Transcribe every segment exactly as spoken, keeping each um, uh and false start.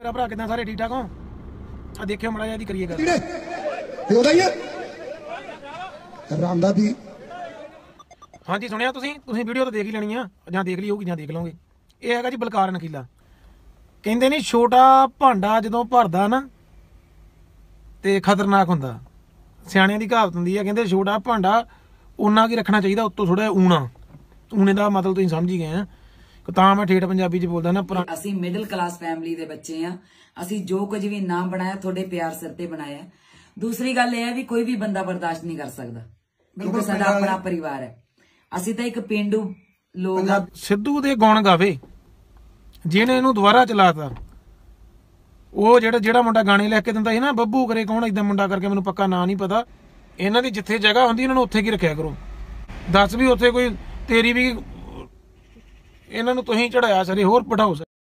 मेरा भरा कितना सारे ठीक ठाक हो आ देखियो मड़ा जी करिए गल ते ओदा ही है रामदा दी। हाँ जी सुनिया तुसीं तुसीं वीडियो तो देख ही लेनी है जां देख ली होगी जां देख लोगे। ये हैगा जी बलकार नकीला कहंदे नहीं छोटा भांडा जदों भरदा ना ते खतरनाक हुंदा। सियाणियां दी कहावत हुंदी है कहंदे छोटा भांडा उन्ना की रखना चाहिए उत्तों थोड़ा ऊना ऊने का मतलब तुसीं समझ ही गए हैं ਤਾਂ मैं ठेठ पंजाबी च बोलदा ना ਅਸੀਂ ਮਿਡਲ ਕਲਾਸ ਫੈਮਿਲੀ ਦੇ ਬੱਚੇ ਆ। ਅਸੀਂ ਜੋ ਕੁਝ ਵੀ ਨਾਮ ਬਣਾਇਆ ਤੁਹਾਡੇ ਪਿਆਰ ਸਿਰ ਤੇ ਬਣਾਇਆ। ਦੂਸਰੀ ਗੱਲ ਇਹ ਹੈ ਵੀ ਕੋਈ ਵੀ ਬੰਦਾ ਬਰਦਾਸ਼ਤ ਨਹੀਂ ਕਰ ਸਕਦਾ ਕਿਉਂਕਿ ਸਾਡਾ ਆਪਣਾ ਪਰਿਵਾਰ ਹੈ। ਅਸੀਂ ਤਾਂ ਇੱਕ ਪਿੰਡੂ ਲੋਕ ਆ। ਸਿੱਧੂ ਦੇ ਗੁਣ ਗਾਵੇ ਜਿਹਨੇ ਇਹਨੂੰ ਦੁਬਾਰਾ ਚਲਾਤਾ ਉਹ ਜਿਹੜਾ ਜਿਹੜਾ ਮੁੰਡਾ ਗਾਣੇ ਲਿਖ ਕੇ ਦਿੰਦਾ ਸੀ ਨਾ ਬੱਬੂ ਕਰੇ ਕੌਣ ਇਦਾਂ ਮੁੰਡਾ ਕਰਕੇ ਮੈਨੂੰ ਪੱਕਾ ਨਾਂ ਨਹੀਂ ਪਤਾ। ਇਹਨਾਂ ਦੀ ਜਿੱਥੇ ਜਗ੍ਹਾ ਹੁੰਦੀ ਇਹਨਾਂ ਨੂੰ ਉੱਥੇ ਕੀ ਰੱਖਿਆ ਕਰੋ। ਦੱਸ ਵੀ ਉੱਥੇ ਕੋਈ ਤੇਰੀ ਵੀ ਇਹਨਾਂ ਨੂੰ ਤੁਸੀਂ ਚੜਾਇਆ ਸਰੇ ਹੋਰ ਬਿਠਾਓ। ਸਤਿ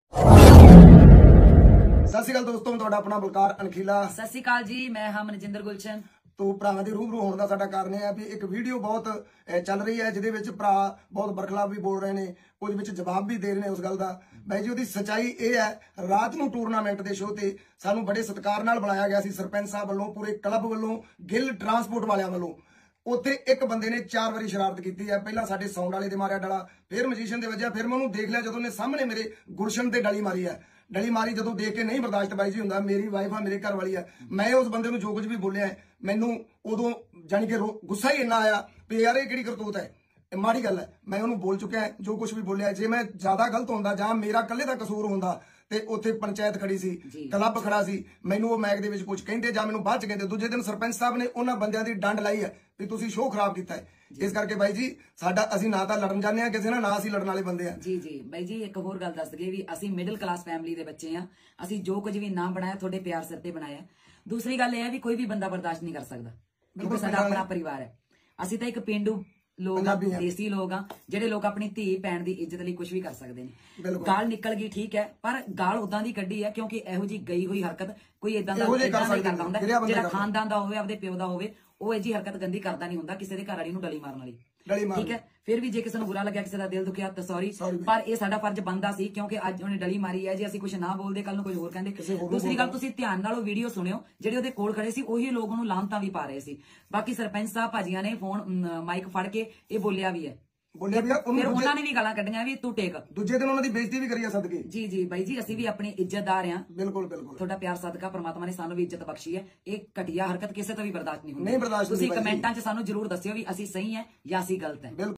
ਸ਼੍ਰੀ ਅਕਾਲ ਦੋਸਤੋ, ਤੁਹਾਡਾ ਆਪਣਾ ਬਲਕਾਰ ਅਣਖੀਲਾ। ਸਤਿ ਸ਼੍ਰੀ ਅਕਾਲ ਜੀ, ਮੈਂ ਹਾਂ ਮਨਜਿੰਦਰ ਗੁਲਸ਼ਨ। ਤੋਂ ਭਰਾਵਾਂ ਦੇ ਰੂਬਰੂ ਹੋਣ ਦਾ ਸਾਡਾ ਕਾਰਨ ਇਹ ਹੈ ਵੀ ਇੱਕ ਵੀਡੀਓ ਬਹੁਤ ਚੱਲ ਰਹੀ ਹੈ ਜਿਹਦੇ ਵਿੱਚ ਭਰਾ ਬਹੁਤ ਬਰਖਲਾਫ ਵੀ ਬੋਲ ਰਹੇ ਨੇ, ਕੁਝ ਵਿੱਚ ਜਵਾਬ ਵੀ ਦੇ ਰਹੇ ਨੇ ਉਸ ਗੱਲ ਦਾ। ਬਾਈ ਜੀ ਉਹਦੀ ਸੱਚਾਈ ਇਹ ਹੈ, ਰਾਤ ਨੂੰ ਟੂਰਨਾਮੈਂਟ ਦੇ ਸ਼ੋਅ ਤੇ ਸਾਨੂੰ ਬੜੇ ਸਤਿਕਾਰ ਨਾਲ ਬੁਲਾਇਆ ਗਿਆ ਸੀ ਸਰਪੰਚ ਸਾਹਿਬ ਵੱਲੋਂ, ਪੂਰੇ ਕਲੱਬ ਵੱਲੋਂ, ਗਿੱਲ ਟਰਾਂਸਪੋਰਟ ਵਾਲਿਆਂ ਵੱਲੋਂ। ਉੱਥੇ ਇੱਕ ਬੰਦੇ ਨੇ ਚਾਰ ਵਾਰੀ ਸ਼ਰਾਰਤ ਕੀਤੀ ਹੈ। ਪਹਿਲਾਂ ਸਾਡੇ ਸਾਊਂਡ ਵਾਲੇ ਦੇ ਮਾਰਿਆ ਡਲਾ, ਫਿਰ ਮਜੀਸ਼ੀਅਨ ਦੇ ਵੱਜਿਆ, ਫਿਰ ਮੈਂ ਉਹਨੂੰ ਦੇਖ ਲਿਆ ਜਦੋਂ ਉਹਨੇ ਸਾਹਮਣੇ ਮੇਰੇ ਗੁਰਸ਼ਨ ਤੇ ਡਲੀ ਮਾਰੀ ਹੈ। ਡਲੀ ਮਾਰੀ ਜਦੋਂ ਦੇਖ ਕੇ ਨਹੀਂ ਬਰਦਾਸ਼ਤ ਬਾਈ ਜੀ ਹੁੰਦਾ, ਮੇਰੀ ਵਾਈਫ ਆ, ਮੇਰੇ ਘਰ ਵਾਲੀ ਆ। ਮੈਂ ਉਸ ਬੰਦੇ ਨੂੰ ਜੋ ਕੁਝ ਵੀ ਬੋਲਿਆ ਮੈਨੂੰ ਉਦੋਂ ਜਾਣੀ ਕਿ ਗੁੱਸਾ ਹੀ ਇੰਨਾ ਆਇਆ ਵੀ ਯਾਰ ਇਹ ਕਿਹੜੀ ਕਰਤੂਤ ਹੈ, ਇਹ ਮਾੜੀ ਗੱਲ ਹੈ। ਮੈਂ ਉਹਨੂੰ ਬੋਲ ਚੁੱਕਿਆ ਜੋ ਕੁਝ ਵੀ ਬੋਲਿਆ। ਜੇ ਮੈਂ ਜ਼ਿਆਦਾ ਗਲਤ ਹੁੰਦਾ ਜਾਂ ਮੇਰਾ ਇਕੱਲੇ ਦਾ ਕਸੂਰ ਹੁੰਦਾ ਤੇ ਉੱਥੇ ਪੰਚਾਇਤ ਖੜੀ ਸੀ, ਕਲੱਬ ਖੜਾ ਸੀ, ਮੈਨੂੰ ਉਹ ਮੈਚ ਦੇ ਵਿੱਚ ਕੁਝ ਕਹਿੰਦੇ ਜਾਂ ਮੈਨੂੰ ਬਾਅਦ ਚ ਕਹਿੰਦੇ। ਦੂਜੇ ਦਿਨ ਸਰਪੰਚ ਸਾਹਿਬ ਨੇ ਉਹਨਾਂ ਬੰਦਿਆਂ ਦੀ ਡੰਡ ਲਾਈ ਹੈ ਵੀ ਤੁਸੀਂ ਸ਼ੋਅ ਖਰਾਬ ਕੀਤਾ ਹੈ। ਇਸ ਕਰਕੇ ਬਾਈ ਜੀ ਸਾਡਾ ਅਸੀਂ ਨਾ ਤਾਂ ਲੜਨ ਜਾਂਦੇ ਆ ਕਿਸੇ ਨਾਲ, ਨਾ ਅਸੀਂ ਲੜਨ ਵਾਲੇ ਬੰਦੇ ਆ। ਜੀ ਜੀ ਬਾਈ ਜੀ ਇੱਕ ਹੋਰ ਗੱਲ ਦੱਸ ਦਈਏ ਵੀ ਅਸੀਂ ਮਿਡਲ ਕਲਾਸ ਫੈਮਿਲੀ ਦੇ ਬੱਚੇ ਆ। ਅਸੀਂ ਜੋ ਕੁਝ ਵੀ ਨਾਮ ਬਣਾਇਆ ਤੁਹਾਡੇ ਪਿਆਰ ਸਿਰ ਤੇ ਬਣਾਇਆ। ਦੂਸਰੀ ਗੱਲ ਇਹ ਹੈ ਵੀ ਕੋਈ ਵੀ ਬੰਦਾ ਬਰਦਾਸ਼ਤ ਨਹੀਂ ਕਰ ਸਕਦਾ ਕਿਉਂਕਿ ਸਾਡਾ ਆਪਣਾ ਪਰਿਵਾਰ ਹੈ। ਅਸੀਂ ਤਾਂ ਇੱਕ ਪਿੰਡੂ ਲੋਕ ਆ, ਦੇਸੀ ਲੋਕ ਆ, ਜਿਹੜੇ ਲੋਕ ਆਪਣੀ ਧੀ ਭੈਣ ਦੀ ਇੱਜ਼ਤ ਲਈ ਕੁਝ ਵੀ ਕਰ ਸਕਦੇ ਨੇ। ਗਾਲ ਨਿਕਲ ਗਈ ਠੀਕ ਹੈ, ਪਰ ਗਾਲ ਉਦਾਂ ਦੀ ਕੱਢੀ ਹੈ ਕਿਉਂਕਿ ਇਹੋ ਜੀ ਗਈ ਹੋਈ ਹਰਕਤ ਕੋਈ ਇਦਾਂ ਦਾ ਨਹੀਂ ਕਰਦਾ ਹੁੰਦਾ। ਜਿਹੜਾ ਖਾਨਦਾਨ ਦਾ ਹੋਵੇ, ਆਪਦੇ ਪਿਓ ਦਾ ਹੋਵੇ, ਉਹ ਇਹ ਜੀ ਹਰਕਤ ਗੰਦੀ ਕਰਦਾ ਨਹੀਂ ਹੁੰਦਾ ਕਿਸੇ ਦੇ ਘਰ ਵਾਲੀ ਨੂੰ ਡਲੀ ਮਾਰਨ ਵਾਲੀ। ਠੀਕ ਹੈ, ਫਿਰ ਵੀ ਜੇ ਕਿਸੇ ਨੂੰ ਬੁਰਾ ਲੱਗਿਆ, ਕਿਸੇ ਦਾ ਦਿਲ ਦੁਖਿਆ ਤਾਂ ਸੌਰੀ, ਪਰ ਇਹ ਸਾਡਾ ਫਰਜ਼ ਬਣਦਾ ਸੀ ਕਿਉਂਕਿ ਅੱਜ ਉਹਨੇ ਡਲੀ ਮਾਰੀ ਹੈ। ਜੇ ਅਸੀਂ ਕੁਝ ਨਾ ਬੋਲਦੇ ਕੱਲ ਨੂੰ ਕੁਝ ਹੋਰ ਕਹਿੰਦੇ। ਦੂਸਰੀ ਗੱਲ ਤੁਸੀਂ ਧਿਆਨ ਨਾਲ ਉਹ ਵੀਡੀਓ ਸੁਣਿਓ, ਜਿਹੜੇ ਉਹਦੇ ਕੋਲ ਖੜੇ ਸੀ ਉਹੀ ਲੋਕ ਉਹਨੂੰ ਲਾਹਨਤਾਂ ਵੀ ਪਾ ਰਹੇ ਸੀ। ਬਾਕੀ ਸਰਪੰਚ ਸਾਹਿਬ ਭਾਜੀਆਂ ਨੇ ਫੋਨ ਮਾਈਕ ਫੜ ਕੇ ਇਹ ਬੋਲਿਆ ਵੀ ਹੈ, ਬੋਲਿਆ ਵੀ ਫਿਰ ਉਹਨਾਂ ਨੇ ਵੀ ਗਾਲਾਂ ਕੱਢੀਆਂ ਵੀ ਤੂੰ ਟੇਕ। ਦੂਜੇ ਦਿਨ ਉਹਨਾਂ ਦੀ ਬੇਇੱਜ਼ਤੀ ਵੀ ਕਰੀ ਆ ਸਦਕੇ। ਜੀ ਜੀ ਬਾਈ ਜੀ ਅਸੀਂ ਵੀ ਆਪਣੀ ਇੱਜ਼ਤਦਾਰ ਆ। ਬਿਲਕੁਲ ਬਿਲਕੁਲ ਤੁਹਾਡਾ ਪਿਆਰ ਸਦਕਾ ਪ੍ਰਮਾਤਮਾ ਨੇ ਸਾਨੂੰ ਵੀ ਇੱਜ਼ਤ ਬਖਸ਼ੀ ਹੈ। ਇਹ ਘਟੀਆ ਹਰਕਤ ਕਿਸੇ ਤੋਂ ਵੀ ਬਰਦਾਸ਼ਤ ਨਹੀਂ ਹੁੰਦੀ। ਤੁਸੀਂ ਕਮੈਂਟਾਂ 'ਚ ਸਾਨੂੰ ਜ਼ਰੂਰ ਦੱਸਿਓ ਵੀ ਅਸੀਂ ਸਹੀ ਹੈ ਜਾਂ ਅਸੀਂ ਗਲਤ ਹੈ।